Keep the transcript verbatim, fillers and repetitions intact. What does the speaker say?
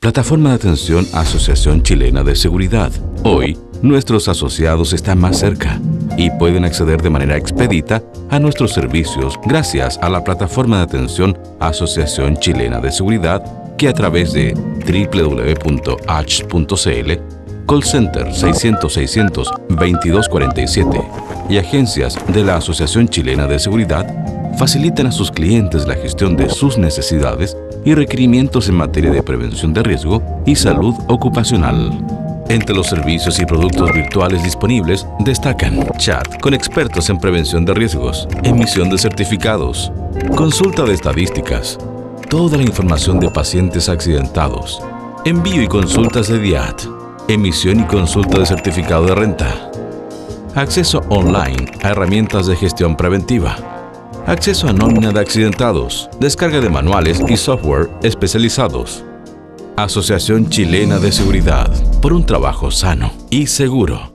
Plataforma de atención Asociación Chilena de Seguridad. Hoy, nuestros asociados están más cerca y pueden acceder de manera expedita a nuestros servicios gracias a la plataforma de atención Asociación Chilena de Seguridad, que a través de doble u doble u doble u punto a c h punto c l, call center seiscientos seiscientos veintidós cuarenta y siete y agencias de la Asociación Chilena de Seguridad facilitan a sus clientes la gestión de sus necesidades y requerimientos en materia de prevención de riesgo y salud ocupacional. Entre los servicios y productos virtuales disponibles destacan chat con expertos en prevención de riesgos, emisión de certificados, consulta de estadísticas, toda la información de pacientes accidentados, envío y consultas de D I A T, emisión y consulta de certificado de renta, acceso online a herramientas de gestión preventiva, acceso a nómina de accidentados, descarga de manuales y software especializados. Asociación Chilena de Seguridad, por un trabajo sano y seguro.